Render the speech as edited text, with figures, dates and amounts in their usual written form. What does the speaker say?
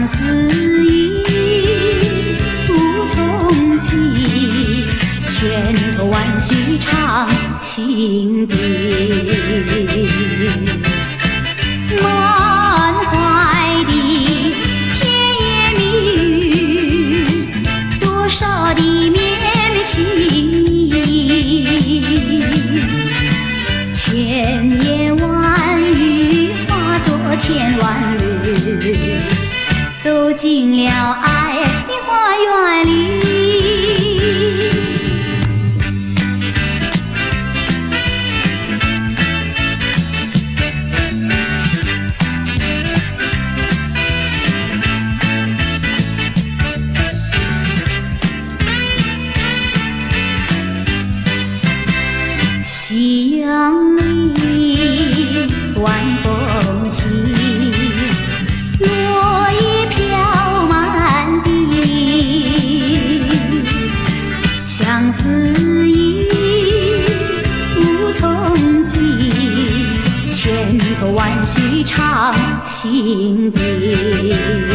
思意无从寄，千头万绪唱心底。满怀的甜言蜜语，多少的绵绵情意，千言万语化作千万缕，走进了爱的花园里。夕阳里晚风起，落叶飘满地，相思意无从寄，千头万绪唱心底。